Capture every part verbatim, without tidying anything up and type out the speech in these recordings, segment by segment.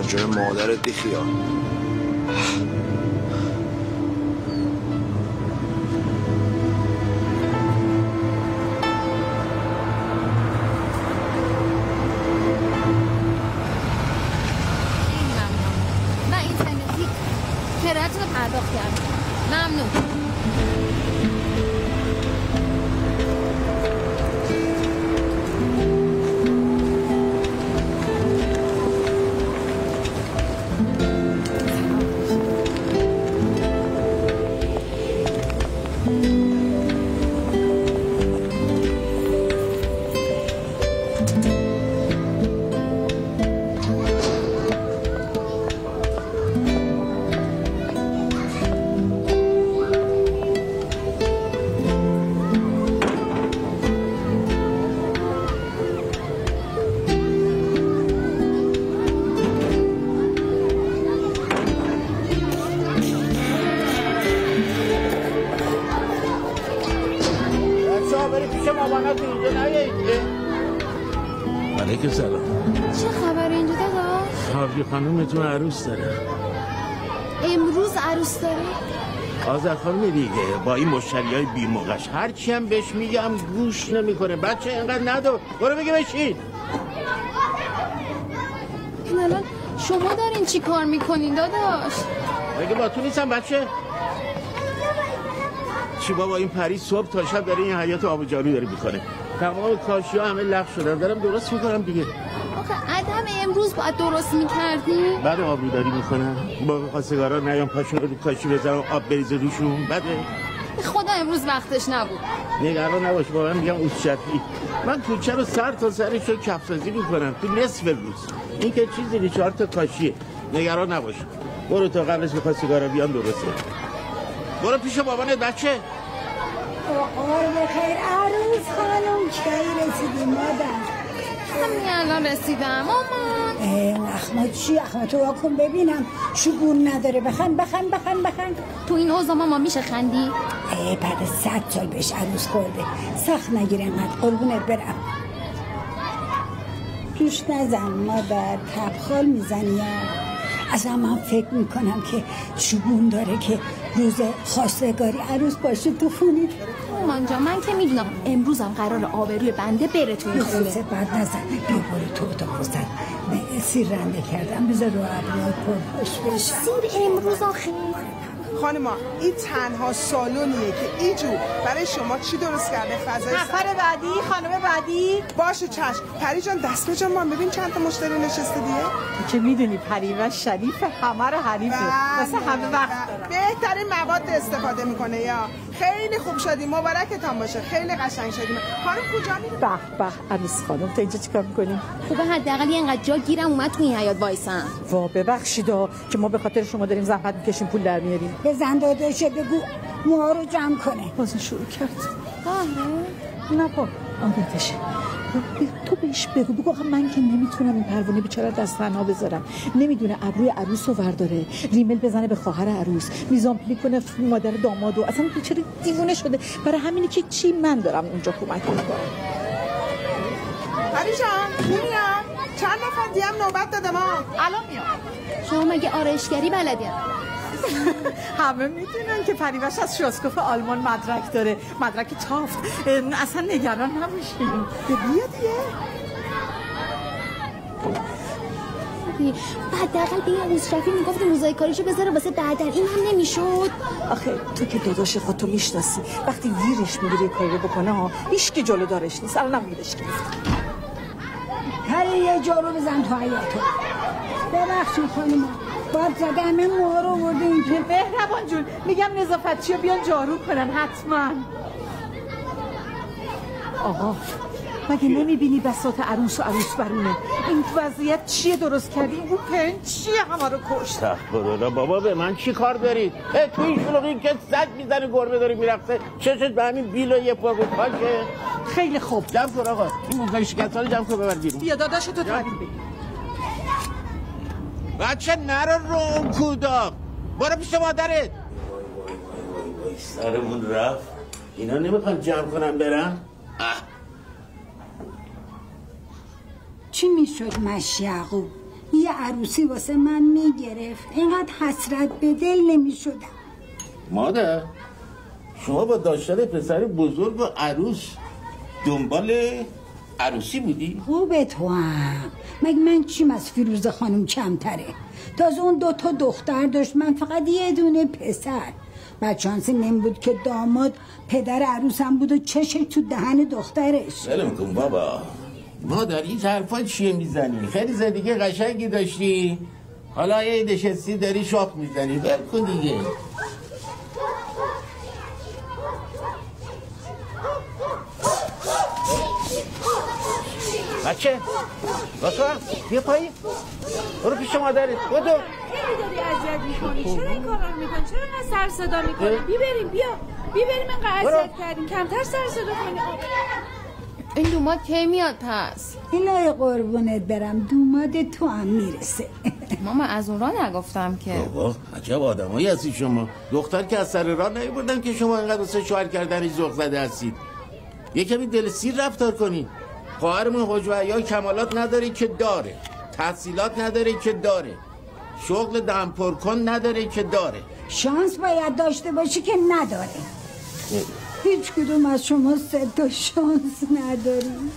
جون مادرت بیخیال. کرایه‌تون رو پرداخت کردم. ممنون. علیکم سلام. چه خبر اینجا داداش؟ حاوی خانومتون عروس داره. امروز عروس داره؟ آذر خانم دیگه با این مشتریای بی موقعش هرچی هم بهش میگم گوش نمیکنه. بچه اینقدر ندو. برو بگه بشین. الان شما دارین چی کار میکنین داداش؟ مگه با تو نیستم بچه؟ چی بابا این پری صبح تا شب داره این حیات آب جارو داره میکنه. تمام کاشی ها همه لغو شدن. دارم درست میکنم دیگه. آخه عدم امروز باید درست میکردی؟ بعد آبرو داری میکنم با خواستگارا نیام پاشون رو کاشی بزنم آب بریزه روشون. بده خدا امروز وقتش نبود. نگران نباش با من میگم اوسچفی. من کوچه رو سر تا سرش رو کفسازی میکنم تو نصف روز. این که چیزی نیست، چهار تا کاشیه. نگران نباش. برو تا قبلش به خواستگارا بیان درسته. برو پیش بابانت بچه. آقای بخیر عروس خانم کی رسیدی مادر؟ همین الان رسیدم مامان. اخمات چی؟ اخماتو واکن ببینم شگون نداره. بخن بخن بخن بخن. تو این اوضاع ماما میشه خندی؟ ای بعد صد سال بهش عروس خورده. سخت نگیره انقدر قربونت برم. توش نزن مادر. تبخال میزنی. اصلا من فکر میکنم که شگون داره که روز خواستگاری عروس باشه تو خونی. مامان جان من که میدونم امروزم قرار آبروی بنده بره توی خونه. بعد نزن. بیا برو تو اتاق بزن. سیر رنده کردم بذار رو ابروی پر بشه. سیر امروز آخه خانما این تنها سالونیه که ایجور برای شما چی درست کرده فضای نفر بعدی خانم بعدی باشه چشم. پری جان دست بجان من ببین چند تا مشتری نشسته دیگه. که میدونی پری و شریف همه رو حریفه واسه همه وقت دارم. بهترین مواد استفاده میکنه یا خیلی خوب شدی مبارکتان باشه. خیلی قشنگ شدیم. خانم کجا میره؟ به به عروس خانم تو اینجا چیکار میکنیم؟ خوبه حداقل اینقدر جا گیرم اومد تو این حیاط وایسم. وا ببخشیدا که ما به خاطر شما داریم زحمت میکشیم پول در میاریم. بزن داداشه بگو موها رو جمع کنه. باز شروع کرد. آره نه با عادتشه. تو بهش بگو بگو آخه من که نمیتونم این پروانه بیچاره دست تنها بذارم. نمیدونه ابروی عروس رو ورداره ریمل بزنه به خواهر عروس میزان پلی کنه مادر دامادو. اصلا بیچاره دیوونه شده. برای همینی که چی من دارم اونجا کمک میکنم. پری جان میبینم چند نفر دیگه هم نوبت داده ما. الان میام. شما مگه آرایشگری بلدین؟ همه میدونن که پریوش از شوسکوف آلمان مدرک داره. مدرک تافت. اصلا نگران نباشین. بیا دیگه. حداقل به این اوسچفی میگفتی موزای کاریشو بذاره واسه بعدن. این هم نمیشد. آخه تو که داداش خودتو میشناسی وقتی ویرش میگیره کاری رو بکنه ها هیچ کی جلو دارش نیست. الانم ویرش گرفت. پری یه جارو بزن تو حیاطو. ببخشید خانم باید زده همه موها رو ورده این تو. بهربان جون میگم نظافتچی ها بیان جارو کنن حتما. آقا مگه نمیبینی بساط عروس و عروس برونه؟ این وضعیت چیه درست کردی؟ این پنج چیه همه رو کشت؟ استغفرالله بابا به من چی کار دارید؟ تو این شلوغی که سگ میزنه گربه داری میرقصه چشت به همین بیل و یه پاگو پاشه. خیلی خوب جمع کن آقا این موقعی شکست رو جمع کن ببر بیرون. بیا داداشو تو تعریف بگیر. بچه نرو رو کوداق برو پیش مادرت. سرمون رفت. اینا نمیخوان جمع کنم برم. چی میشد مشی یعقوب؟ یه عروسی واسه من میگرفت اینقدر حسرت به دل نمیشدم. مادر شما با داشتن پسر بزرگ و عروس دنبال عروسی بودی؟ خوبه تو هم مگه من چیم از فیروزه خانم کمتره؟ تازه اون دو تا دختر داشت من فقط یه دونه پسر. بعد شانسی نمی بود که داماد پدر عروسم بود و چشم تو دهن دخترش. بلم کن بابا مادر این حرفا چیه میزنی؟ خیلی زندگی قشنگی داشتی حالا یه نشستی داری شاپ میزنی. بل کن دیگه. بچه باسا بیا پایین برو پیش مادرت بدو. خیلی داری اذیت میکنی. چرا این کار رو میکنی؟ چرا اینقدر سر صدا میکنی؟ بیبریم بیا بیبریم اینقدر اذیت کردیم کمتر سر صدا کنی. این دوماد کی میاد پس؟ الهی قربونت برم دوماد تو هم میرسه. ماما از اون راه نگفتم که. بابا عجب آدمایی هستی شما. دختر که از سر راه نیوردن که شما اینقدر واسه شوهر کردنش ذوق زده هستید. یه کمی دل سیر رفتار کنید. خواهرمون حجب عیال کمالات نداره که داره، تحصیلات نداره که داره، شغل دم پر کن نداره که داره. شانس باید داشته باشی که نداره. هیچ کدوم از شما سه تا شانس نداریم.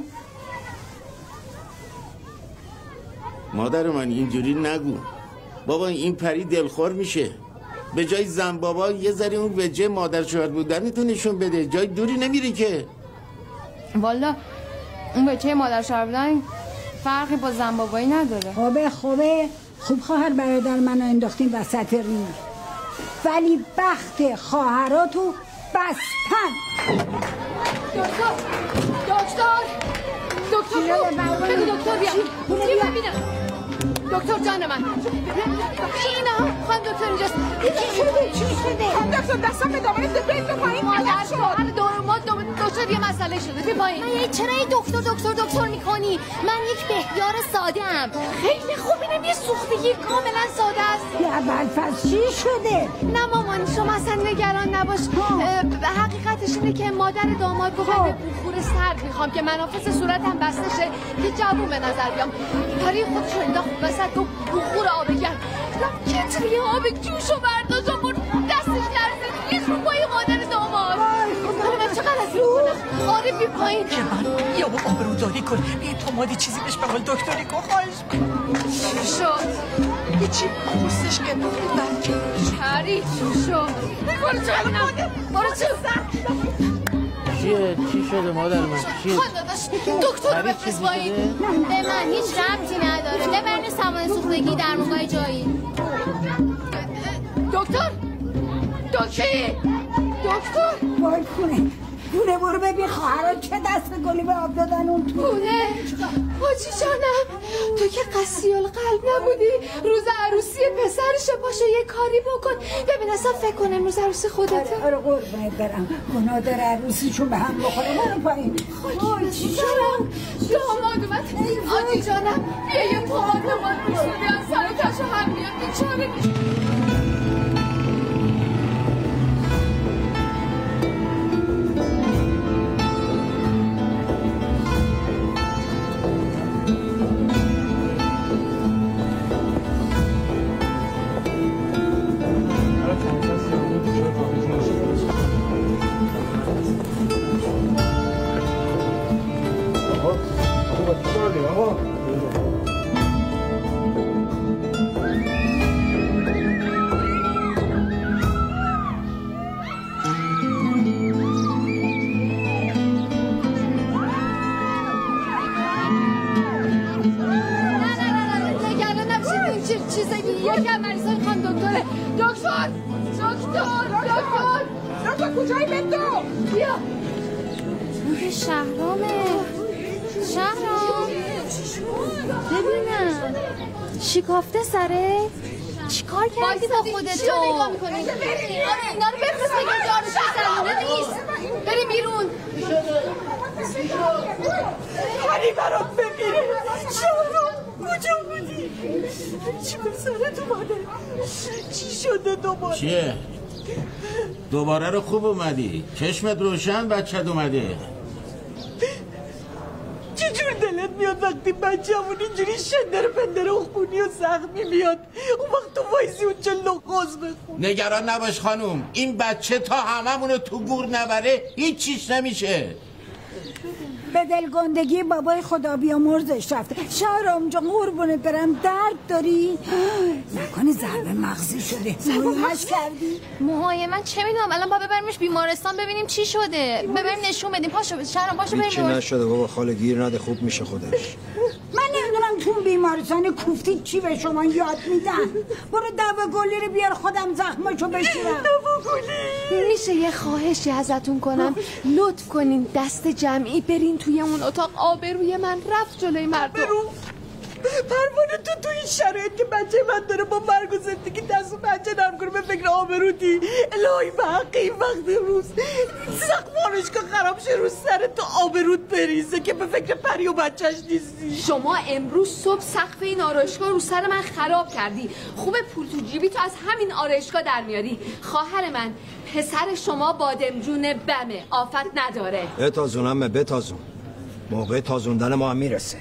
مادر من اینجوری نگو. بابا این پری دلخور میشه. به جای زن بابا یه ذره اون وجه مادر شوهر بودنتو نشون بده. جای دوری نمیری که. والا اون بچه مادر شوهر بودن فرقی با زن بابایی نداره. خوبه خوبه خوب خواهر برادر منو انداختین وسط رینگ ولی بخت خواهراتو بستن. دکتر دکتر دکتر بگو دکتر بیا بیا ببینم. دکتر جان من اینا خانم دکتر اینجاست. چی شده چی شده؟ خانم دکتر دستم به دامنت بریز پایین مادر شوهر دورمات دکتر یه مسئله شده. بی پایین. من چرا این دکتر دکتر دکتر میکنی؟ من یک بهیار ساده ام. خیلی خوب اینم یه سوختگی کاملا ساده است. یه بلفظ چی شده؟ نه مامان شما اصلا نگران نباش. حقیقتش اینه که مادر داماد گفت به بخور سرد میخوام که منافذ صورتم بسته شه که جوون به نظر بیام. پری خودش رو انداخت وسط و بخور آب گرم. کتری آب جوشو برداشت و برد دستش لرزید ریخت رو پای مادر داماد. حالا من چه غلطی میکنم؟ آره بی پایین. که من یا آبروداری کن بیا تو مادی چیزی بهش بقال دکتری کن خواهش چی شد؟ هیچی پوستش گندوختی بلکه پری چی شد؟ برو چه مادر برو چه چیه؟ چی شده مادر من؟ چیه؟ خان داداش دکتر رو بفرست پایین. به من هیچ ربطی نداره. ببرین سامان سوختگی در موقع جایی. دکتر دکتر دکتر وای خونه خونه برو ببین خواهرات چه دست گلی به آب دادن اون تو. خونه حاجی جانم تو که قسی القلب نبودی روز عروسی پسرش پاشو یه کاری بکن. ببین اصلا فکر کنم امروز عروسی خودته. آره قربونت برم گناه داره عروسیشون به هم بخوره. برو پایین. حاجی جانم داماد اومد. حاجی جانم بیا یه پامان به من بسونی از سر تشو هم بیاد بیچاره. کجایی بندو؟ بیا شهرامه شهرام ببینم شکافته سره چیکار کردی با خودت؟ چی رو نگاه میکنی؟ اینا رو بفرست بگیم جارش زنونه نیست. بریم بیرون. هری برام بمیره. شهرام کجا بودی؟ چی به سرت اومده؟ چی شده دوباره؟ چیه؟ دوباره رو خوب اومدی. چشمت روشن بچت اومده. چجور دلت میاد وقتی بچه‌مون اینجوری شندر پندر و خونی و زخمی میاد، اون وقت تو وایسی اونجا لغاز بخون. نگران نباش خانوم، این بچه تا هممونو تو گور نبره هیچ چیز نمیشه. به دلگندگی بابای خدا بیامرزش رفته. شهرام جان قربونت برم، درد داری؟ نکنه ضربه مغزی شده. موهاش کردی؟ موهای من چه میدونم، الان با ببریمش بیمارستان ببینیم چی شده، ببریم نشون بدیم. پاشو شهرام پاشو بریم. چی نشده بابا، خاله گیر نده، خوب میشه خودش. من نمیدونم تو بیمارستان کوفتی چی به شما یاد میدن. برو دوا گلی رو بیار خودم زخمشو بشورم. دوا گلی میشه یه خواهشی ازتون کنم؟ لطف کنین دست جمعی برین توی اون اتاق. آبروی من رفت جلوی مردم. برو پروانه، تو تو این شرایط که بچه من داره با مرگ و زندگی دست و بچه نرم کنه به فکر آبروتی. الهی به حق این وقت روز سخت آرایشگاه خراب شه رو سر تو آبروت بریزه که به فکر پری و بچهش نیستی. شما امروز صبح سقف این آرایشگاه رو سر من خراب کردی. خوبه پول تو جیبی تو از همین آرایشگاه در میاری. خواهر من پسر شما بادمجون بمه، آفت نداره. بتازونم بتازون، موقع تازوندن ما هم میرسه.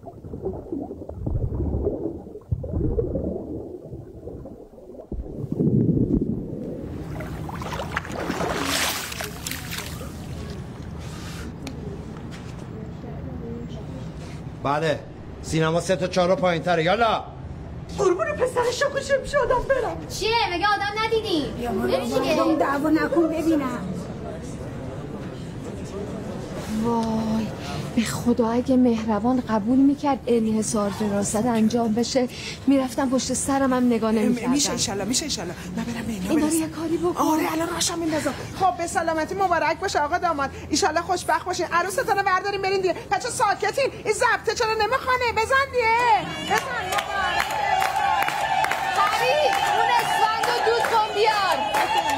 بله سینما سه تا چهار پایین تره. یالا قربون پسر شکو شمشه آدم برم. چیه مگه آدم ندیدی؟ نمیشه دعوا نکن ببینم. وای به خدا اگه مهربان قبول میکرد انحصار وراثت انجام بشه میرفتم پشت سرم هم نگاه نمیکردم. میشه انشالله میشه انشالله. من برم به اینا اینا رو برسم. یه کاری بکن. آره الان راشم میندازم. خب به سلامتی مبارک باشه آقا داماد، انشالله خوشبخت باشین. عروستون رو بردارین برین دیگه. بچا ساکتین، این ضبطه چرا نمیخونه؟ بزن دیگه بزن. پری اون اسفند رو دود کن بیار.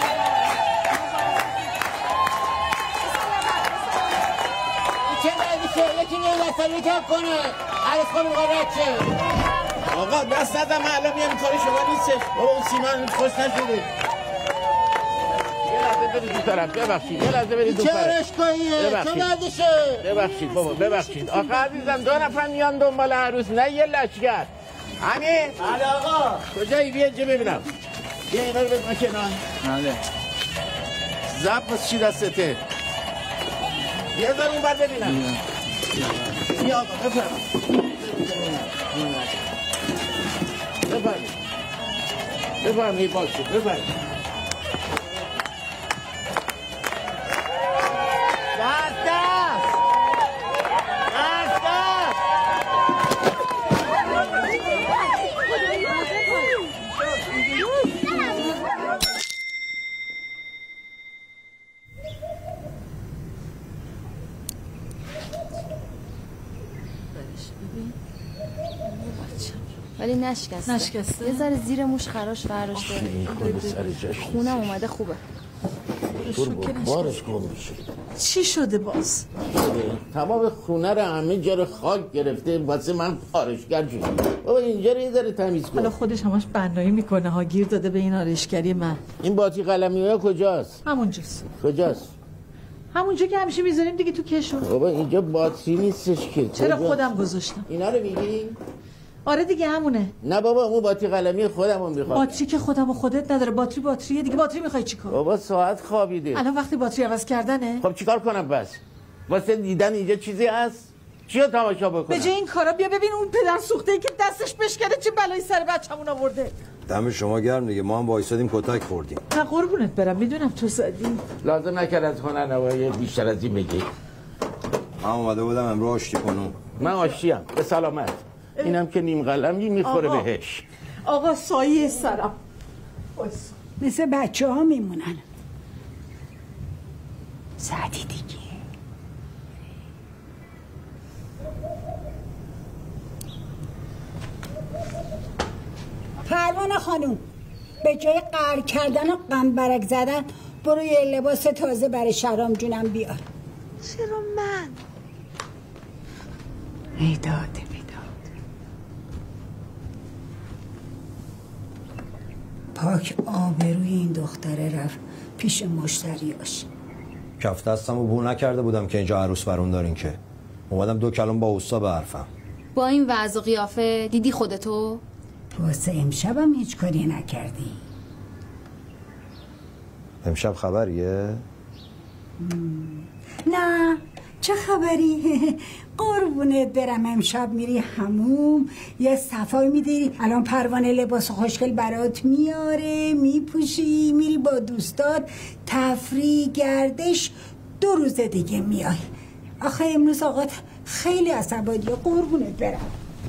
یکی نیه لطفی کم کنه عرض خانم غارت شه. آقا دست ندم، من الان میام کاری شما نیستش. بابا اون سیمان خوش نشده. یه لحظه برید دو طرف، ببخشید یه لحظه برید دو طرف. چه رشکاییه؟ چه دردشه؟ ببخشید بابا ببخشید. آخه عزیزم دو نفر میان دنبال عروس، نه یه لشگر. همین؟ بله آقا. کجایی؟ بیا اینجا ببینم. بیا اینا رو بزن کنار. بله. ضبط چی دستته؟ یه ذار اون بر ببینم. بیا آقا بفرم بفرم بفرم ای باشه بفرم. دست دست دست دست ولی نشکسته. نشکسته؟ یه ذره زیر موش خراش برداشته. خونم اومده خوبه. بارش گم میشه. چی شده باز؟ تمام خونه رو همه جا رو خاک گرفته واسه من پارشگر جون. بابا اینجا رو یه ذره تمیز کن. حالا خودش همش بنایی میکنه ها، گیر داده به این آرایشگری من. این باطی قلمی ها کجاست؟ همونجاست. کجاست؟ همونجا که همیشه میذاریم دیگه تو کشو. بابا اینجا باطری نیستش که. چرا خودم گذاشتم. اینا رو میگی؟ آره دیگه همونه. نه بابا اون باطری قلمی خودمون میخواد. باتری که خودم و خودت نداره. باتری باتریه دیگه. باتری میخوای چیکار؟ بابا ساعت خوابیده. الان وقتی باتری عوض کردنه. خب چیکار کنم بس؟ واسه دیدن اینجا چیزی هست؟ چیو تماشا بکنم؟ به جای این کارا بیا ببین اون پدر سوخته‌ای که دستش بشکنه چه بلایی سر بچه‌مون آورده. دم شما گرم دیگه، ما هم وایسادیم کتک خوردیم. نه قربونت برم میدونم تو زدی. لازم نکرد از هنرنمایی بیشتر از این بگی. من اومده بودم امروز آشتی کنم. من آشتیم به سلامت. اینم که نیم قلمی میخوره آقا. بهش. آقا سایه سرم مثل بچه ها میمونن. ساعتی دیگه. پروانه خانوم به جای قهر کردن و قنبرک زدن برو یه لباس تازه برای شهرام جونم بیار. چرا من؟ میداده میداد پاک آبروی این دختره رفت پیش مشتریاش. کف دستم رو بو نکرده بودم که اینجا عروس برون دارین که اومدم دو کلام با اوستا به حرفم. با این وضع و قیافه دیدی خودتو؟ واسه امشبم هیچ کاری نکردی؟ امشب خبریه؟ نه چه خبری؟ قربونت برم امشب میری هموم یه صفای میداری. الان پروانه لباس خوشگل برات میاره میپوشی میری با دوستات تفریح گردش. دو روز دیگه میای. آخه امروز آقات خیلی عصبانیه. قربونت برم.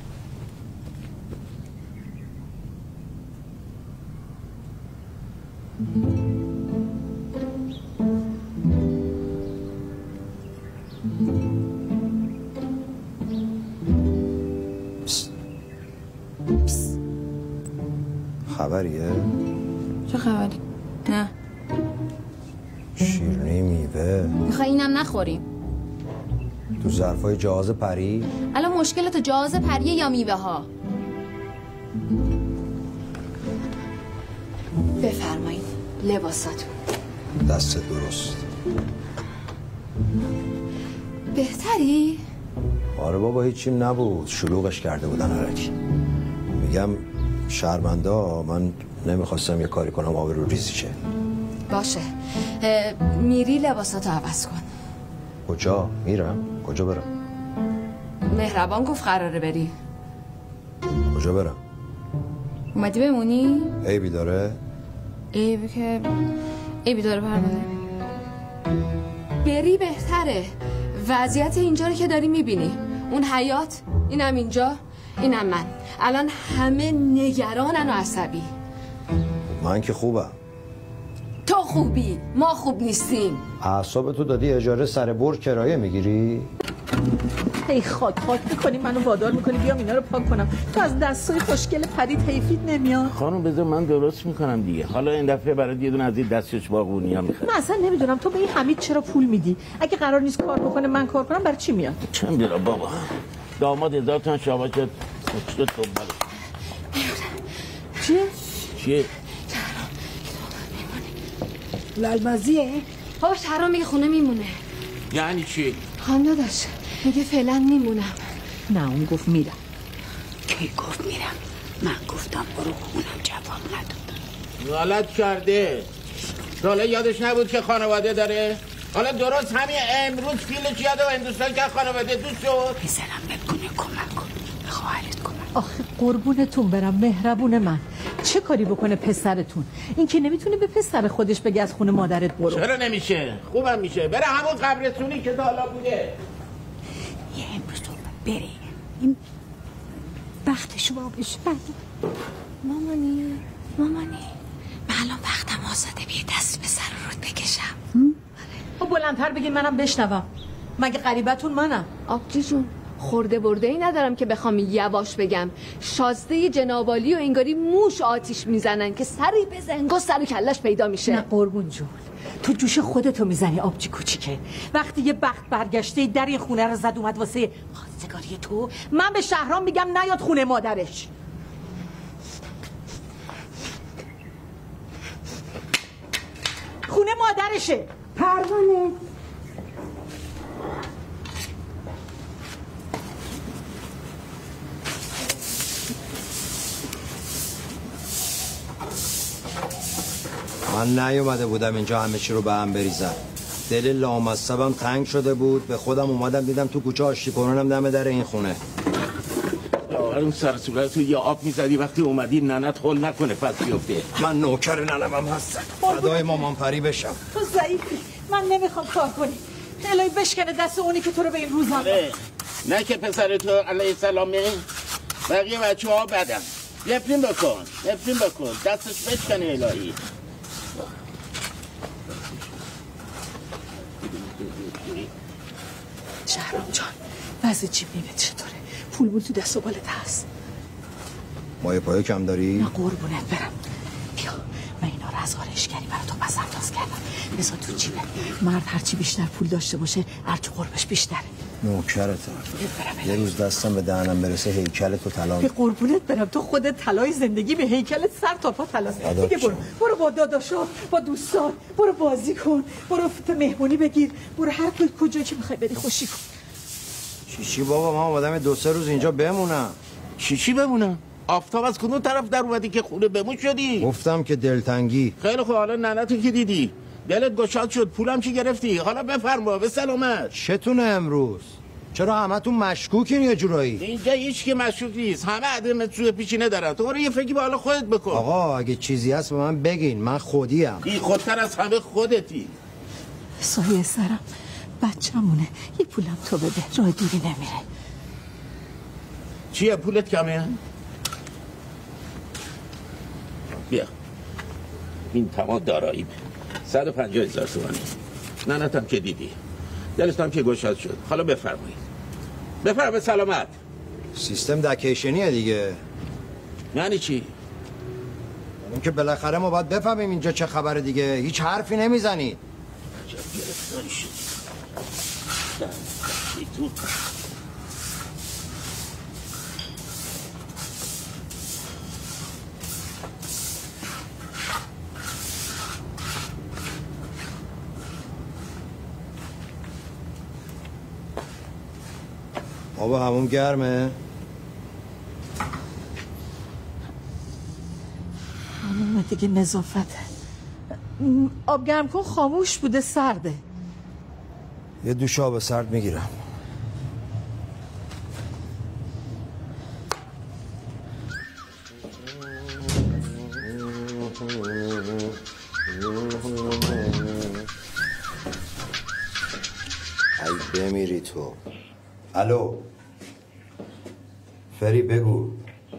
خبریه؟ چه خبری؟ نه شیرینی میوه میخوای اینم نخوریم؟ تو ظرفای جهاز پری؟ الان مشکلت جهاز پریه یا میوه ها؟ بفرمایید لباساتون. دست درست. بهتری؟ آره بابا هیچیم نبود، شلوغش کرده بودن هرکی. میگم شرمنده ها، من نمیخواستم یه کاری کنم آبرو ریزی شه. باشه میری لباساتو عوض کن. کجا؟ میرم؟ کجا برم؟ مهربان گفت قراره بری. کجا برم؟ اومدی بمونی؟ عیبی داره؟ عیبی که عیبی داره پرونده. بری بهتره. وضعیت اینجا رو که داری میبینی، اون حیات، اینم اینجا، اینم من. الان همه نگرانن و عصبی. من که خوبم. تو خوبی، ما خوب نیستیم. اعصاب تو دادی اجاره سر بر کرایه میگیری؟ ای خاک خاک میکنی منو وادار میکنی بیام اینا رو پاک کنم. تو از دستای خوشگل پرید حیفیت نمیاد. خانم بذار من درست میکنم دیگه. حالا این دفعه برای یه دونه از این دستش باغونی ها میخوام. من اصلا نمیدونم تو به این حمید چرا پول میدی؟ اگه قرار نیست کار بکنه من کار کنم برای چی میاد؟ چه میدونم بابا. داماد هزار تومن شاباش تو دنبالش. چیه؟ چیه؟ لالبازیه؟ بابا شهرام میگه خونه میمونه. یعنی چی؟ خانم داداش میگه فعلا میمونم. نه اون گفت میرم. کی گفت میرم؟ من گفتم برو. اونم جواب نداد. غلط کرده. حالا یادش نبود که خانواده داره. حالا درست همین امروز فیلش یاد و هندوستان که خانواده دوست شد. پسرم بکنه کمک کن. به خواهرت کمک. آخه قربونتون برم مهربون من. چه کاری بکنه پسرتون؟ این که نمیتونه به پسر خودش بگه از خونه مادرت برو. چرا نمیشه؟ خوبم میشه. بره همون قبرستونی که تا حالا بوده. یه امروز تو بره. این وقتشو بابش بده. مامانی مامانی من الان وقتم آزاده. بیا دست به سر رود بکشم. خب بلندتر بگین منم بشنوم. مگه غریبتون منم؟ آبجی جون خورده برده ای ندارم که بخوام یواش بگم. شازده جنابالی و انگاری موش آتیش میزنن که سری به زنگو سر و کلش پیدا میشه. نه قربون جون تو جوش خودتو میزنی آبجی کوچیکه. وقتی یه بخت برگشته در این خونه رو زد اومد واسه خواستگاری تو، من به شهرام میگم نیاد خونه مادرش. خونه مادرشه. پروانه من نیومده بودم اینجا همه چی رو به هم بریزم. دل لامصبم تنگ شده بود. به خودم اومدم دیدم تو کوچه آشتی کنونم دم در این خونه. اون سر صورت تو یه آب میزدی وقتی اومدی ننت خل نکنه پس بیفته. من نوکر ننمم هستم. فدای مامان پری بشم. تو ضعیفی. من نمیخوام کار کنی. الهی بشکنه دست اونی که تو رو به این روزم. نه که پسر تو علیه السلامه. بقیه بچه ها بدم. نفرین بکن نفرین بکن دستش بشکنه الهی. شهرام جان وضع جیب نیمه چطوره؟ پول بود تو دست و بالت هست؟ مایه پایه کم داری؟ نه قربونت برم. بیا من اینا رو از آرایشگری برای تو پس انداز کردم. بذار تو جیبه. مرد هرچی بیشتر پول داشته باشه هرچی قربش بیشتره. نوکرتم. یه روز دستم به دهنم برسه هیکلت رو طلا. به قربونت برم تو خودت طلای زندگی به هیکلت سر تا پا طلا. دیگه برو برو با داداشا با دوستان برو بازی کن. برو مهمونی بگیر. برو هر کجایی که میخوای بری خوشی کن. چی چی بابا، من اومدم دو سه روز اینجا بمونم. چی چی بمونم؟ آفتاب از کدوم طرف در اومدی که خونه بمون شدی؟ گفتم که دلتنگی. خیلی خوب، حالا ننتو که دیدی دلت گشاد شد، پولم چی گرفتی؟ حالا بفرما به سلامت. چتونه امروز؟ چرا همتون مشکوکین یه جورایی؟ اینجا هیچ که مشکوک نیست، همه عدم سوء پیشینه دارن. تو برو یه فکری به حال خودت بکن. آقا اگه چیزی هست به من بگین، من خودیم. این خودتر از همه خودتی. سایه سرم بچه‌مونه، یه پولم تو بده، راه دوری نمیره. چیه پولت کمه؟ بیا این تمام داراییم صد و پنجاه هزار تومانی. ننتم که دیدی دلستم که گشاد شد. حالا بفرمایید بفرمایید. به سلامت. سیستم دکیشنیه دیگه. یعنی چی؟ این که بالاخره ما باید بفهمیم اینجا چه خبره دیگه. هیچ حرفی نمیزنید. عجب گرفتاری شد. تو آبا همون گرمه؟ همون دیگه نظافته. آب گرم کن، خاموش بوده، سرده. یه دوش آب سرد میگیرم. ای بمیری تو. الو فری بگو.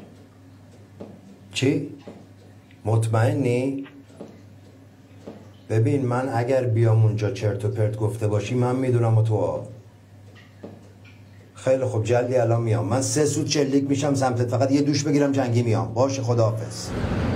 چی؟ مطمئنی؟ ببین من اگر بیام اونجا چرت و پرت گفته باشی من میدونم و تو. خیلی خوب جلدی الان میام. من سه سوت چلیک میشم سمتت، فقط یه دوش بگیرم جنگی میام. باشه خداحافظ.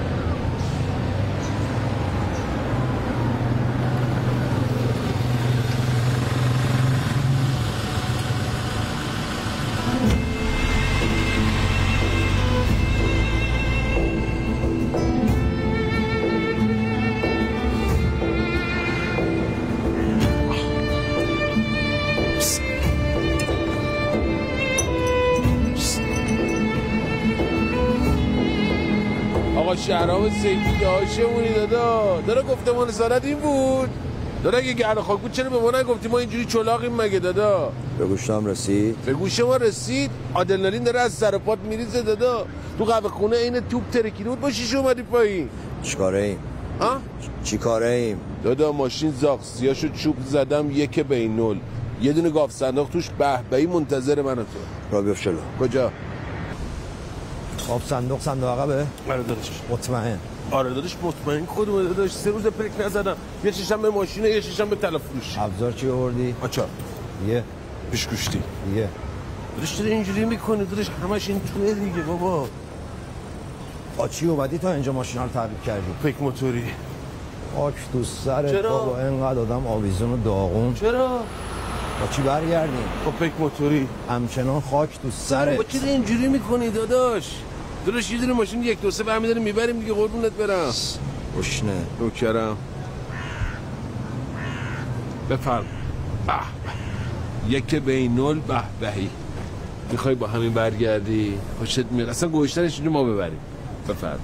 شهرام سیفی هاشمونی دادا داره گفتمان سالت این بود. دادا اگه گرد خاک بود چرا به ما نگفتی؟ ما اینجوری چلاقیم مگه دادا؟ به گوشم رسید؟ به گوش ما رسید. آدرنالین داره از سر پات میریزه دادا. تو قهوه خونه این توپ ترکیده بود با شیشه اومدی پایین. چیکاره ایم؟ ها؟ چیکاره ایم؟ دادا ماشین زاغسیاشو چوب زدم یک بین نول. یه دونه گاف صندوق توش بهبهی منتظر من و تو. را بیفت جلو. کجا؟ آب صندوق صندوق عقبه؟ آره داداش. مطمئن؟ آره داداش مطمئن. کدوم داداش؟ سه روز پرک نزدم. یه شیشم به ماشینه، یه شیشم به تلفروش. ابزار چی آوردی؟ آچار. یه پیش گوشتی. یه داداش چرا اینجوری میکنی داداش؟ همش این توه دیگه بابا. با چی اومدی تا اینجا ماشینا رو تعریف کردی؟ پیک موتوری. آک تو سرت بابا، اینقدر آدم آویزون و داغون. چرا؟ با چی برگردیم؟ با پیک موتوری. همچنان خاک تو سرت. با چرا اینجوری میکنی داداش؟ داداش یه دونه ماشین یک دو سه برمی‌داریم میبریم دیگه، قربونت برم. روشنه. نوکرم. بفرم. به به. یک بین نول به بهی. میخوای با همین برگردی؟ خوشت میاد؟ اصلا گوشتنش اینجا ما ببریم. بفرم.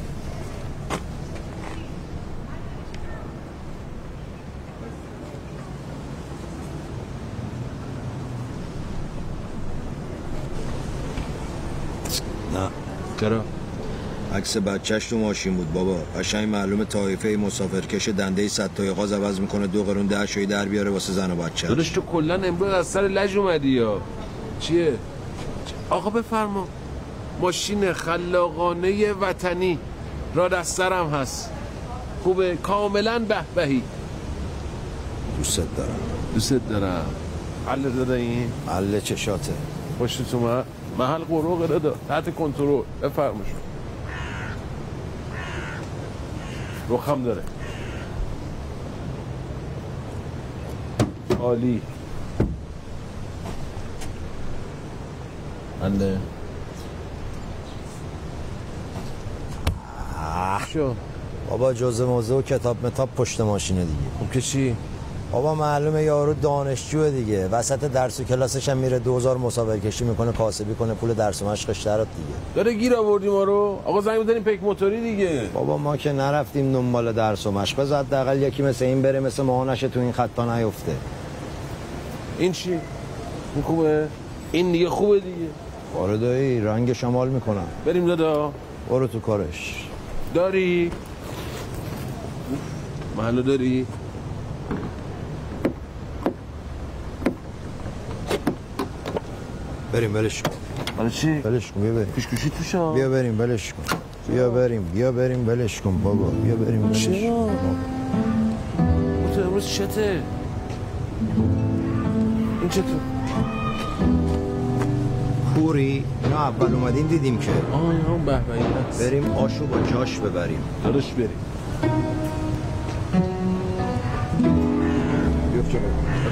نه. چرا؟ عکس بچهش تو ماشین بود بابا. قشنگ معلومه طایفه مسافرکش دنده صد تا غاز عوض میکنه دو قرون ده شوی در بیاره واسه زن و بچه. داداش تو کلا امروز از سر لج اومدی یا چیه؟ آقا بفرما. ماشین خلاقانه وطنی را دسترم هست. خوبه، کاملا بهبهی. دوست دارم. دوست دارم. حل داده این؟ حل چشاته. پشت تو من محل قروقه دادا، تحت کنترل. بفرما شو. روخم داره. عالی. حله. شو بابا جزء موضوع و کتاب متاب پشت ماشینه دیگه. خب که چی؟ بابا معلومه یارو دانشجوه دیگه، وسط درس و کلاسش هم میره دوزار مسابقه کشی میکنه، کاسبی کنه، پول درس و مشقش درات دیگه. داره گیر آوردی ما رو. آقا زنگ بزنیم پیک موتوری دیگه. بابا ما که نرفتیم دنبال درس و مشق، زد حداقل یکی مثل این بره مثل ما نشه تو این خطا نیفته. این چی؟ این خوبه؟ این دیگه خوبه دیگه. آره دایی رنگ شمال میکنم. بریم دادا. برو تو کارش. داری؟ محلو داری؟ بریم بلش کن. برای چی؟ بلش کن بیا بریم. پیشکشی توشا. بیا بریم بلش کن. بیا بریم بیا بریم بلش کن بابا. بیا بریم بلش کن. چرا؟ تو امروز چته؟ این چطور؟ پوری نه اول اومدیم دیدیم که آه اون بهبهی هست. بریم آشو با جاش ببریم. داداش بریم. بیفت جلو.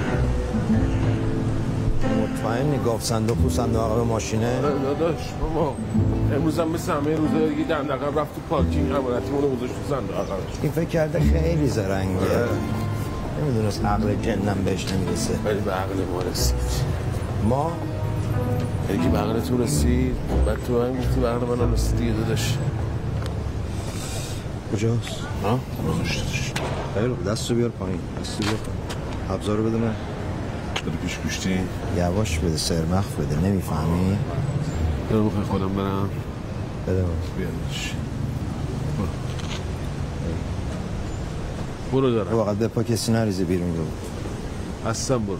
مطمئنی گاف صندوق تو صندوق عقب ماشینه؟ آره داداش ماما امروز هم مثل همه روزا دیگه دندقه رفت تو پارکینگ امانتیمون رو گذاشت تو صندوق عقبش. این فکر کرده خیلی زرنگه. نمیدونست عقل جنم بهش نمیرسه. ولی به عقل ما رسید. ما؟ یکی به عقل تو رسید بعد تو هم گفتی به عقل من رسید دیگه داداش. کجاست؟ ها؟ نماشتش. خیلی دستو بیار پایین. دستو بیار پایین. ابزارو بده من. داری پیش گوشتی؟ یواش بده سرمخ بده نمیفهمی؟ داره بخوای خودم برم؟ بده من. بیادش. برو دارم. برو وقت به پا کسی نریزه بیرون رو. اصلا برو.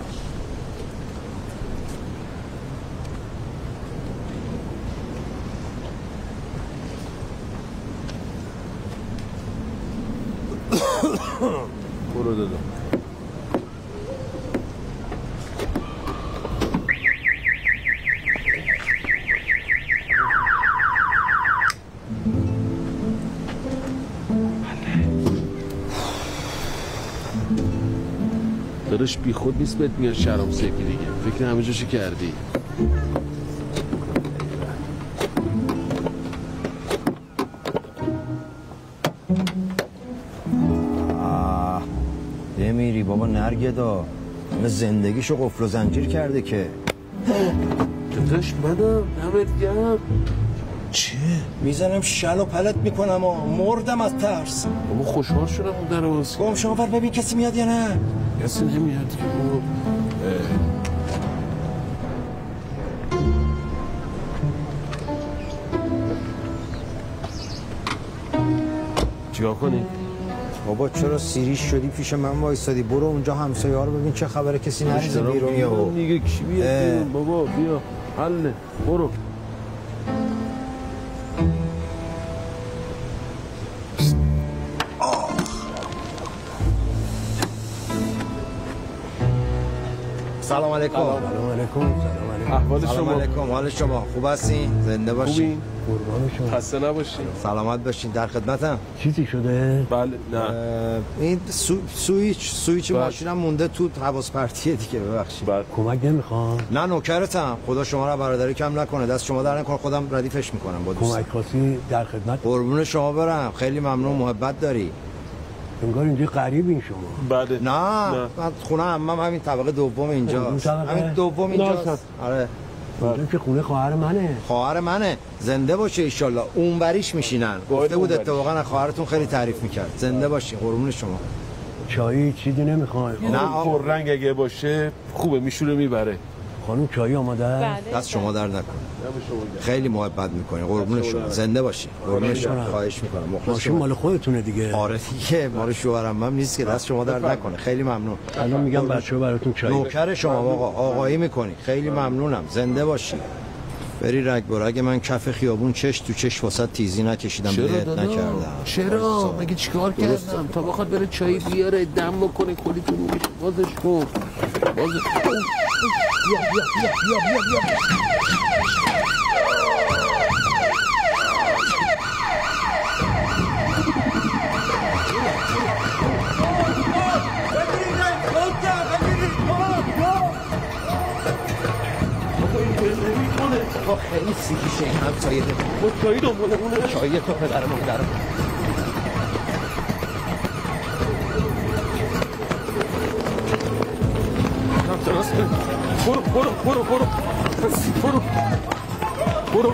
برو دادم. داداش بی خود نیست بهت میگن شرم سکی دیگه. فکر همه جاشو کردی. آه بمیری بابا نرگدا. همه زندگیشو قفل و زنجیر کرده که. داداش منم نمت گرم. چیه؟ میزنم شل و پلت میکنم و مردم از ترس. بابا خوشحال شدم اون در باز. گم شما بر ببین کسی میاد یا نه. کسی نمیاد که بابا. چیکار کنی؟ بابا چرا سیریش شدی پیش من وایسادی؟ برو اونجا همسایه ها رو ببین چه خبره، کسی نریزه بیرون یا دیگه کی بیاد بیرون بابا. بیا حله برو. سلام علیکم. سلام علیکم. سلام علیکم. احوال شما؟ سلام علیکم. حال شما خوب هستین؟ زنده باشین. قربان شما. خسته نباشین. سلامت باشین. در خدمتم. چیزی شده؟ بله نه. این سو... سویچ سویچ ماشینم مونده تو حواس پرتیه دیگه ببخشید. بله. کمک نمیخوام. نه نوکرتم. خدا شما رو برادری کم نکنه. دست شما در نکنه. خودم ردیفش میکنم با دوست. کمک خاصی در خدمت. قربون شما برم. خیلی ممنون. محبت داری. انگار اینجا غریبین شما. بله. نه, نه. من خونه عمم همین طبقه دوم اینجاست. همین دوم اینجاست. آره. اونجا که خونه خواهر منه. خواهر منه. زنده باشه ان شاء الله. اونوریش میشینن. گفته بود اتفاقا خواهرتون خیلی تعریف میکرد. زنده باشین. قربون شما. چایی چیزی نمیخوای؟ نه پر رنگ اگه باشه خوبه میشوره میبره. خانم چایی آماده است؟ دست شما در نکن. خیلی محبت میکنین. قربون شما. زنده باشین. قربون شما. خواهش میکنم. ماشین مال خودتونه دیگه. آره دیگه. مال شوهرم هم نیست که. دست شما در نکنه. خیلی ممنون. الان میگم بچه‌ها براتون چای. نوکر شما آقا. آقایی میکنی. خیلی ممنونم. زنده باشین. بری رگ برگ من کف خیابون چش تو چش واسه تیزی نکشیدم بهت نکردم. چرا؟ مگه چیکار کردم؟ تا بخواد بره چای بیاره دم بکنه کلی تو میشه. بازش کن. بازش کن. بیا بیا بیا بیا بیا بیا. خیلی سیکیشه این همسایه ده بود. چایی دنباله اونه. چایی تو پدرم و پدرم. درست کن. برو برو برو برو برو برو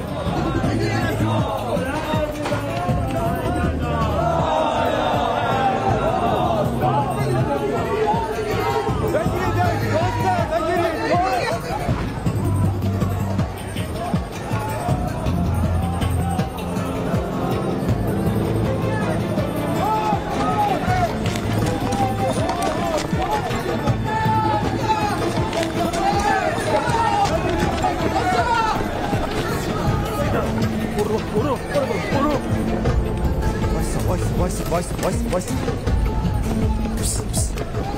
وایس وایس وایس وایس پس پس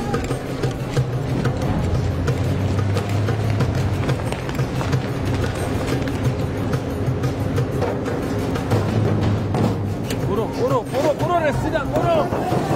برو برو برو برو رسیدم برو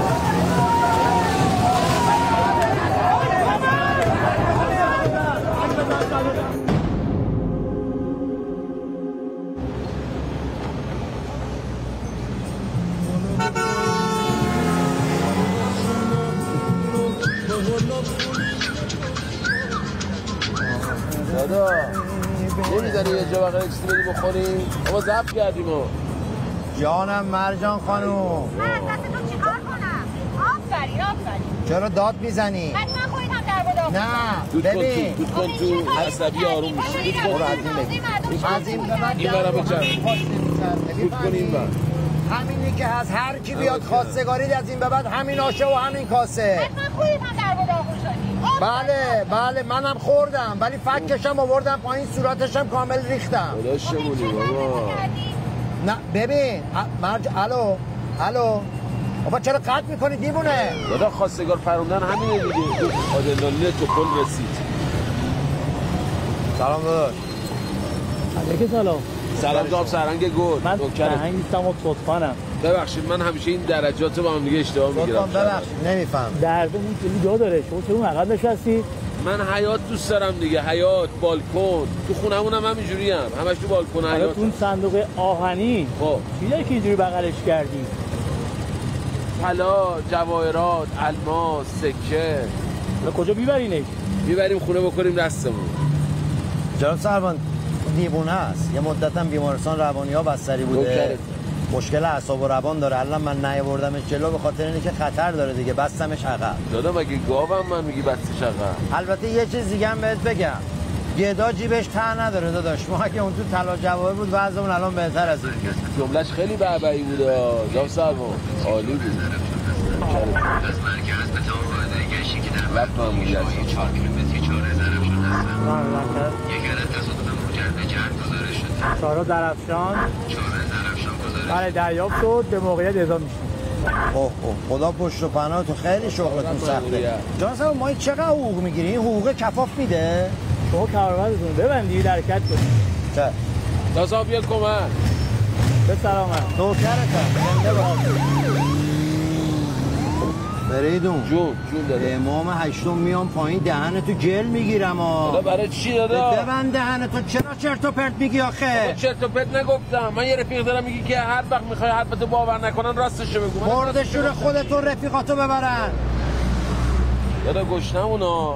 دادا نمیزنی یه جا بقیه چیزی بدی بخوریم؟ اما ضبط کردیم ها جانم مرجان خانوم من از دست تو چیکار کنم؟ آفرین آفرین چرا داد میزنی؟ من من خودم در بودا نه دود کن ببین تو دود کن تو عصبی آروم میشی دود برو کن از این بگیر از این به بعد این برم بچرم دود کن این بر همینی که از هر کی بیاد خواستگارید از این به بعد همین آشه و همین کاسه من خودم در بودا خوشانی بله بله منم خوردم ولی فکشم آوردم پایین صورتشم کامل ریختم خدا شمونی بابا نه ببین مرج الو الو بابا چرا قطع میکنی دیوونه دادا خواستگار پروندن همینه دیگه آدرنالین تو کل رسید سلام داداش علیکم سلام سلام دام سرنگ گل من فرهنگ نیستم و صدفانم ببخشید من همیشه این درجات با هم دیگه اشتباه میگیرم ببخشید نمیفهم دردم این کلی جا داره شما چرا اون عقب نشستی من حیات دوست دارم دیگه حیات بالکن تو خونمونم همینجوری هم همش تو بالکن حیات تو اون صندوق آهنی خب چیزایی که اینجوری بغلش کردی طلا جواهرات الماس سکه کجا میبرینش میبریم خونه بکنیم دستمون جناب سروان دیوونه است یه مدتم بیمارستان روانی ها بستری بوده مشکل اعصاب و روان داره الان من نیاوردمش جلو به خاطر اینکه خطر داره دیگه بستمش عقب دادا مگه گاوم من میگی بستش عقب البته یه چیز دیگه هم بهت بگم گدا جیبش ته نداره داداش ما که اون تو طلا جواهر بود وضعمون الان بهتر از این جملهش خیلی بعبعی بوده جناب سروان عالی بود از مرکز به تمام قاعده گشتی که در رفت ماموریت چهار کیلومتری چهار هزارم شده هستن یک عدد تصادف موجب به جرد گزارش شده چهارا درفشان چهار درفشان گزارش بله دریافت شد به موقعیت اعزام میشیم اوه اوه خدا پشت و پناه تو خیلی شغلتون سخته جان صاحب ما چقدر حقوق میگیری این حقوق کفاف میده شما کاربرتون ببندید حرکت کنید چه تازه بیا کمک به سلامت نوکرتم زنده باش فریدون جون جون داده امام هشتم میام پایین دهن تو جل میگیرم دادا برای چی دادا ببند دهن تو چرا چرت و پرت میگی آخه چرت و پرت نگفتم من یه رفیق دارم میگی که هر وقت میخوای حرفتو باور نکنن راستشو بگو مرد شور خودتون رفیقاتو ببرن دادا گشنمونا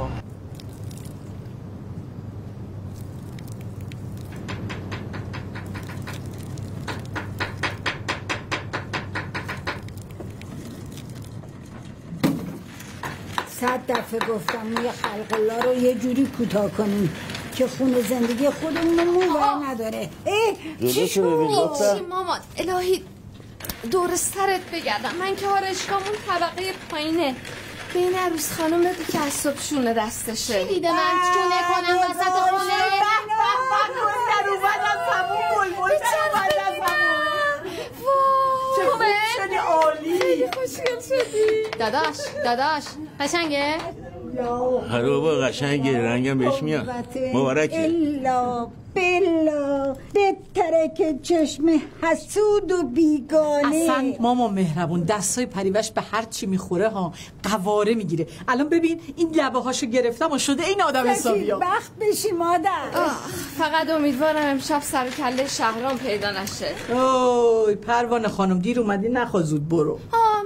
صد دفعه گفتم یه خلق الله رو یه جوری کوتاه کنیم که خونه زندگی خودمون رو موقع نداره اه چی شد؟ چی مامان الهی دور سرت بگردم من که آرشگاهمون طبقه پایینه بین عروس خانم بگو که از صبح شونه دستشه دیده من شونه کنم وسط خونه در اومد از همون بلبل در اومد از همون چه خوب شدی عالی خیلی خوشگل شدی داداش داداش قشنگه؟ هر بابا قشنگه رنگم بهش میاد مبارکه الا بلا بهتره که چشم حسود و بیگانه اصلا ماما مهربون دستای پریوش به هر چی میخوره ها قواره میگیره الان ببین این لبه هاشو گرفتم و شده این آدم حسابی ها وقت بشی مادر فقط امیدوارم امشب سر کله شهرام پیدا نشه اوی پروانه خانم دیر اومدی نخوا زود برو آه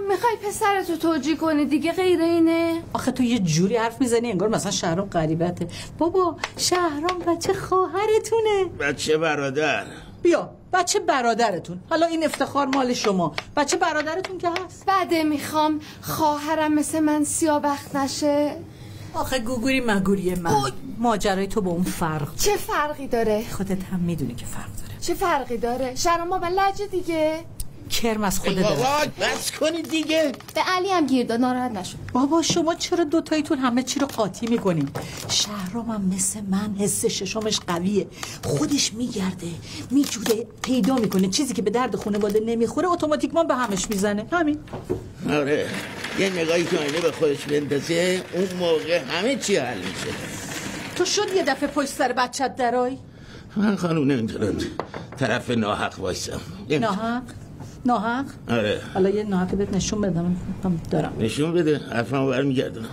میخوای پسرتو توجیه کنی دیگه غیر اینه؟ آخه تو یه جوری حرف میزنی انگار مثلا شهرام غریبته. بابا شهرام بچه خواهرتونه. بچه برادر. بیا بچه برادرتون. حالا این افتخار مال شما. بچه برادرتون که هست. بعده میخوام خواهرم مثل من سیاه‌بخت نشه. آخه گوگوری مگوری من. ماجرای تو با اون فرق. چه فرقی داره؟ خودت هم میدونی که فرق داره. چه فرقی داره؟ شهرام با من لجه دیگه. کرم از خودت داره. بس کنی دیگه. به علی هم گیر داد ناراحت نشو. بابا شما چرا دوتاییتون همه چی رو قاطی میکنین؟ شهرام هم مثل من حس ششمش قویه. خودش میگرده میجوره پیدا میکنه چیزی که به درد خانواده نمیخوره اتوماتیکمان به همش میزنه. همین. آره یه نگاهی تو آینه به خودش بندازه اون موقع همه چی حل میشه. تو شد یه دفعه پشت سر بچت درای؟ من خانوم نمیتونم طرف ناحق وایسم. ناحق؟ ناحق؟ آره. حالا یه ناحق بهت نشون بدم دارم. نشون بده حرفمو برمیگردونم.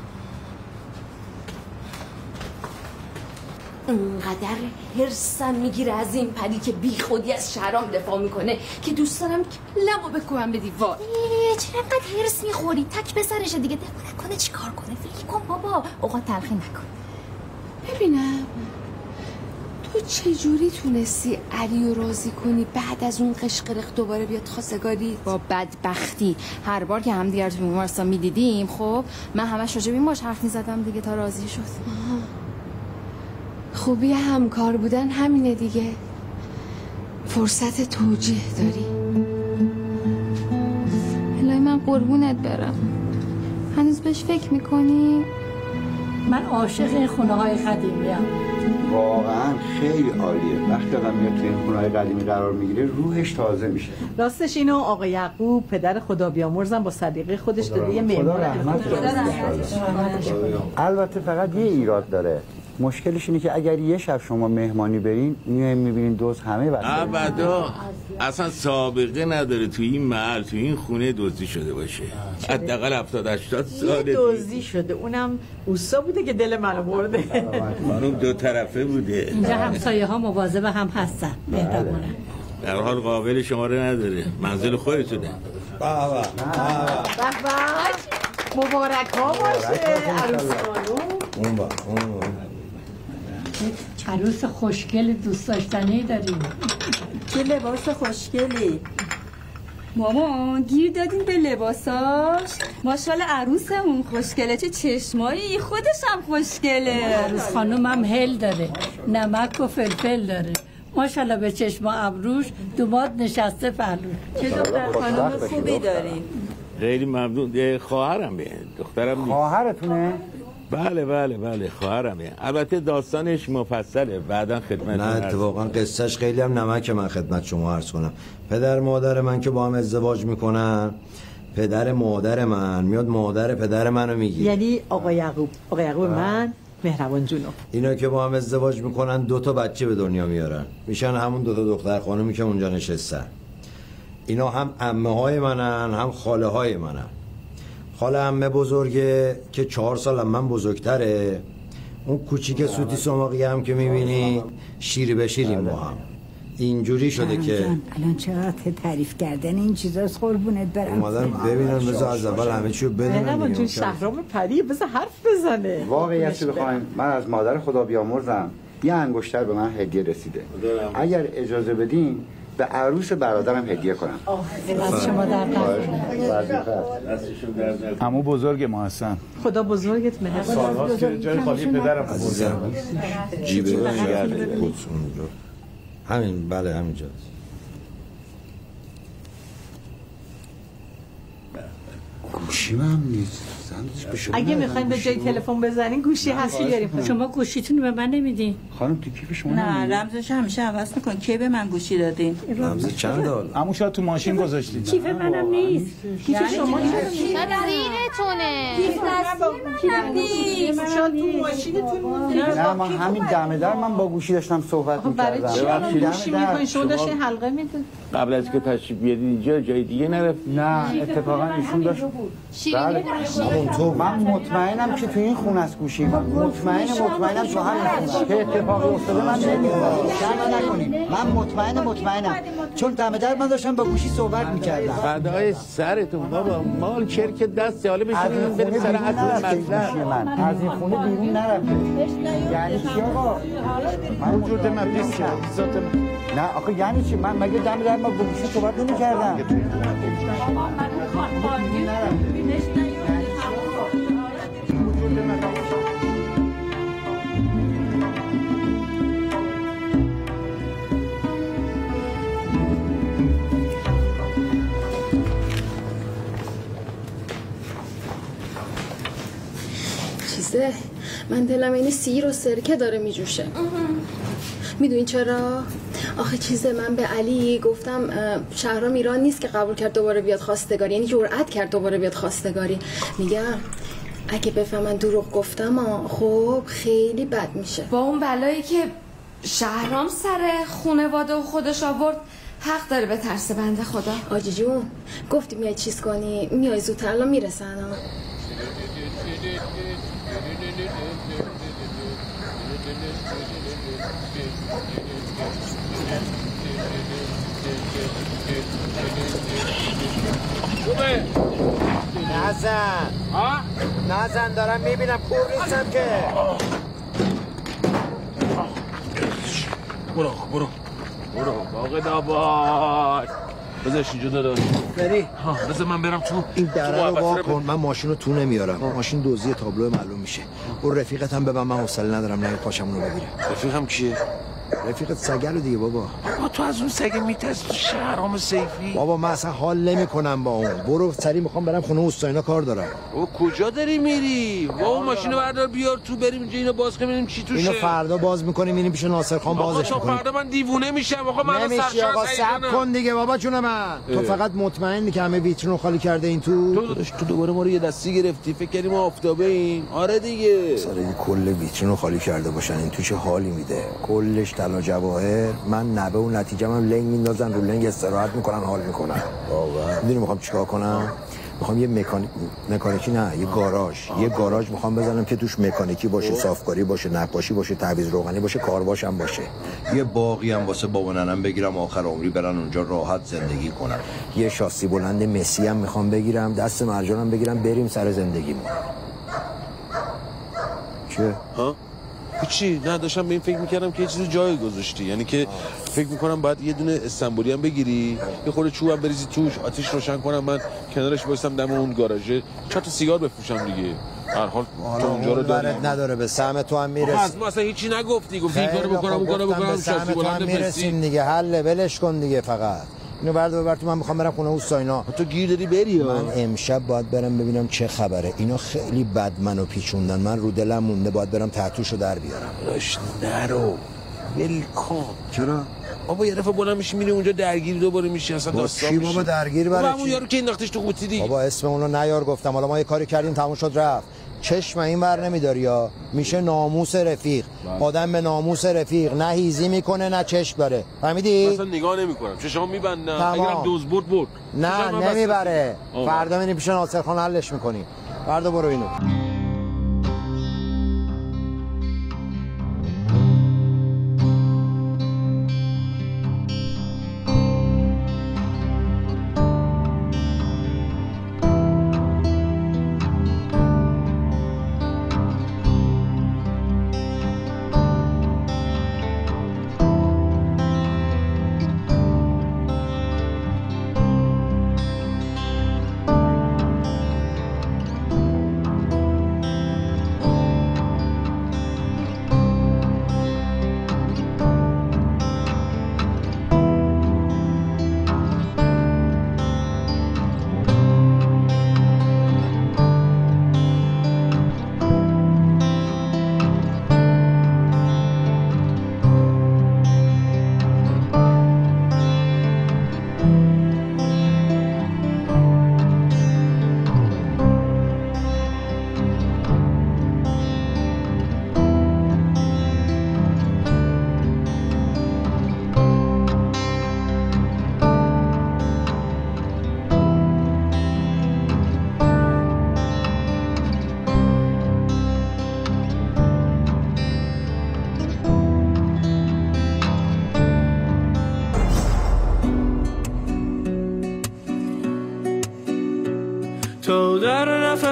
اونقدر هرسم میگیره از این پری که بی خودی از شهرام دفاع میکنه که دوست دارم لبو بکوبم به دیوار. چرا انقدر هرس میخوری؟ تک پسرشه دیگه دفاع نکنه چی کار کنه؟ فکر کن بابا اوقات تلخی نکن. ببینم تو چجوری تونستی علی رو راضی کنی بعد از اون قشقرق دوباره بیاد خواستگاری؟ با بدبختی هر بار که همدیگر تو بیمارستان میدیدیم خب من همش راجع به این باش حرف میزدم دیگه تا راضی شد. آها. خوبی همکار بودن همینه دیگه. فرصت توجیه داری. الهی من قربونت برم. هنوز بهش فکر میکنی؟ من عاشق این خونه های قدیمی هم. واقعا خیلی عالیه. وقتی آدم میاد توی این خونه های قدیمی قرار میگیره روحش تازه میشه. راستش اینو آقا یعقوب پدر خدا بیامرزم با صدیقه خودش داده یه معمار. البته فقط یه ایراد داره. مشکلش اینه که اگر یه شب شما مهمانی برین میایم میبینین دوز همه بسته. ابدا اصلا سابقه نداره توی این محل توی این خونه دزدی شده باشه. حداقل هفتاد هشتاد ساله دزدی شده. اونم اوسا بوده که دل منو برده. خانم دو طرفه بوده. اینجا همسایه ها مواظب هم هستن. مهربونه. در حال قابل شماره نداره. منزل خودتونه. بابا مبارک ها باشه عروس خانوم. اون با اون عروس خوشگل دوست داشتنی داریم. چه لباس خوشگلی. مامان گیر دادیم به لباساش. ماشاءالله عروسمون خوشگله. چه چشمایی. خودش هم خوشگله. عروس خانوم هم هل داره نمک و فلفل داره. ماشاءالله به چشم و ابروش دومات نشسته پهلوش. چه دختر خانوم خوبی داریم. خیلی ممنون. خواهرمه دخترم. خواهرتونه؟ بله بله بله خواهرمه. البته داستانش مفصله بعداً خدمت. نه اتفاقا قصهش خیلی هم نمک. من خدمت شما عرض کنم پدر مادر من که با هم ازدواج میکنن پدر مادر من میاد مادر پدر منو میگی. یعنی آقا یعقوب آقا یعقوب من مهربان جونو. اینا که با هم ازدواج میکنن دو تا بچه به دنیا میارن میشن همون دو تا دختر خانومی که اونجا نشستن. اینا هم عمه های منن هم خاله های منن. خاله عمه بزرگه که چهار سال هم من بزرگتره. اون کوچیک سوتی سماقی هم که میبینی شیر به شیریم با هم. اینجوری شده که الان چقدر تعریف کردن این چیزاست قربونت برم. اومدن ببینن بذار از اول همه چیو بدونن. نه چون شهرام پری بذار حرف بزنه. واقعیت بخوایم من از مادر خدا بیامرزم یه انگشتر به من هدیه رسیده. اگر اجازه بدین به عروس برادرم هدیه کنم. از شما در عمو بزرگ ما هستن. خدا بزرگت مهربان. سال‌هاست که جای خالی پدرم عزیزم جیبه نگرده بود اونجا. همین بله همینجا. گوشی من نیست. اگه میخواین به جای تلفن بزنین گوشی هستی بریم. شما گوشیتون به من نمیدین؟ خانم تو کیف شما نه رمزش همیشه عوض میکن. کی به من گوشی دادین؟ رمز چند دار؟ عمو شاید تو ماشین گذاشتی. کیف منم نیست. کیف شما زیرتونه. کیف منم نیست. شاید تو ماشینتون مونده. نه من همین دم در من با گوشی داشتم صحبت می‌کردم. برای چی الان گوشی میکنین؟ شما داشتین حلقه میدید. قبل از که تشریف بیارید اینجا جای دیگه نرفت؟ نه اتفاقا ایشون داشت. شیرینی اون تو من مطمئنم که تو این خونه است گوشی. مطمئن مطمئنم تو همین خونه که اتفاقی افتاده من نمیدونم. شک نکنید. من مطمئن مطمئنم چون دم در من داشتم با گوشی صحبت می‌کردم. فدای سرتون بابا، مال چرک دست حالا بشینیم بریم سر اصل مطلب. من از این خونه بیرون نرفته. یعنی چی آقا؟ من وجود من پیش کرد ذات من. نه آخه یعنی چی؟ من مگه دم در ما با گوشی صحبت نمی‌کردم. چیزه من دلم این سیر و سرکه داره میجوشه. میدونی چرا؟ آخه چیزه من به علی گفتم شهرام ایران نیست که قبول کرد دوباره بیاد خواستگاری، یعنی جرأت کرد دوباره بیاد خواستگاری. میگم اگه بفهمن دروغ گفتم خب خیلی بد میشه. با اون بلایی که شهرام سر خونواده و خودش آورد حق داره به ترس بنده خدا. آجی جون گفتی میای چیز کنی، میای زودتر الان میرسن ها. خوبه نزن ها؟ نزن دارم میبینم کور نیستم که. برو برو برو باقی داباد بذارش اینجا داداش بری ها بذار من برم تو این دره رو وا کن. من ماشین رو تو نمیارم. ماشین دوزی تابلو معلوم میشه. اون رفیقت هم ببن، من حوصله ندارم نه پاشمون رو بگیرم. رفیقم کیه؟ رفیقت سگه رو دیگه بابا. بابا تو از اون سگه میترسی؟ تو شهرام سیفی بابا من اصلا حال نمی کنم با اون. برو سری میخوام برم خونه اوستاینا کار دارم. او کجا داری میری؟ بابا ماشینو بردار بیار تو بریم اینجا اینو باز کنیم ببینیم چی توشه. اینو فردا باز میکنیم میریم پیش ناصر خان بازش میکنیم. آقا فردا من دیوونه میشم. آقا من نمیشی آقا صبر کن دیگه بابا جون من. تو فقط مطمئنی که همه ویترین رو خالی کرده این تو؟ تو داداش تو دوباره ما رو یه دستی گرفتی فکر کردیم ما آفتابه ایم. آره دیگه سر این کل ویترین رو خالی کرده باشن این تو چه حالی میده؟ کلش طلا جواهر. من نبه و نتیجه من لنگ میندازن رو لنگ استراحت میکنن حال میکنن. واقعا میدونی میخوام چیکار کنم؟ میخوام یه مکانیک مکانیکی نه یه گاراژ یه گاراژ میخوام بزنم که توش مکانیکی باشه، صافکاری باشه، نقاشی باشه، تعویض روغنی باشه، کارواش هم باشه. یه باقی هم واسه بابا ننم بگیرم آخر عمری برن اونجا راحت زندگی کنن. یه شاسی بلند مسی هم میخوام بگیرم، دست مرجانم بگیرم بریم سر زندگیمون. چه؟ ها؟ چی؟ نه داشتم به این فکر میکردم که یه چیزی جای گذاشتی. یعنی که فکر میکنم باید یه دونه استانبولی هم بگیری، یه خورده چوب هم بریزی توش، آتیش روشن کنم، من کنارش وایسم دم اون گاراژه چهار تا سیگار بفروشم دیگه. هر حال تو اونجا رو داری نداره به سهم تو هم میرسیم. از ما اصلا هیچی نگفتی، گفتی این کارو بکنم اون کارو بکنم شاسی بلند میرسیم دیگه. حل ولش کن دیگه. فقط اینو برد ببر تو. من میخوام برم خونه اوستاینا. تو گیر داری بری ها؟ من امشب باید برم ببینم چه خبره. اینا خیلی بد منو پیچوندن. من رو دلم مونده باید برم تحتوشو در بیارم. داش نرو ول کن. چرا؟ بابا یه دفعه بلند میشی میری اونجا درگیری دوباره میشی اصلا داستان میشه. بابا درگیر برای چی؟ همون یارو که انداختش تو قوطی دیگه. بابا اسم اونو نیار گفتم. حالا ما یه کاری کردیم تموم شد رفت. چشم این بر نمیداری یا میشه ناموس رفیق. آدم به ناموس رفیق نه هیزی میکنه نه چشم داره. فهمیدی؟ اصلا نگاه نمیکنم چشام میبندم. اگرم دوز برد برد. نه نمیبره. فردا میریم پیش ناصر خان حلش میکنی. فردا برو اینو.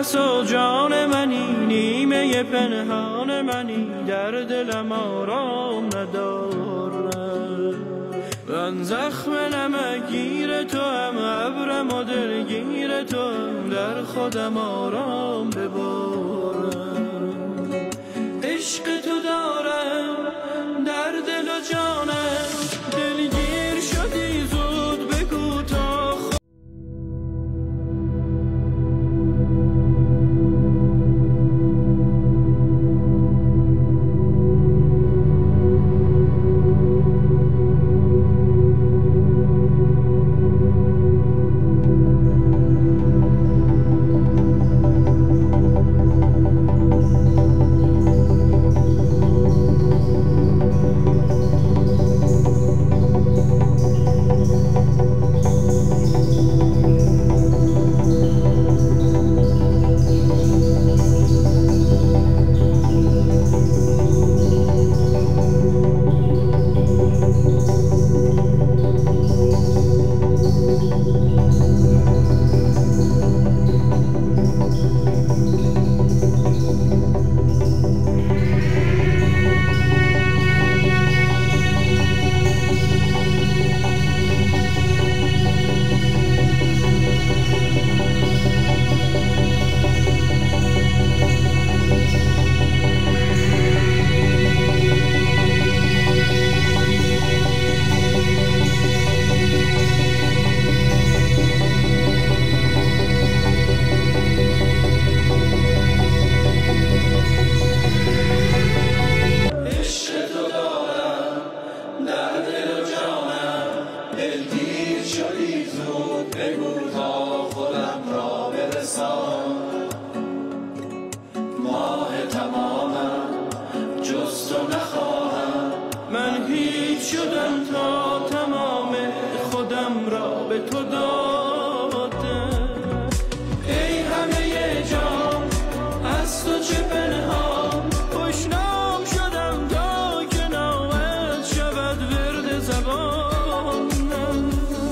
نفس و جان منی، نیمه پنهان منی، در دلم آرام ندارم. من زخم نمکگیر تو هم، ابرم و دلگیر تو هم، در خودم آرام ببارم. عشق تو دارم در دل و جانم، دلگیر شدی زود بگو تا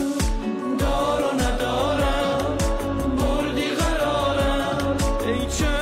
ای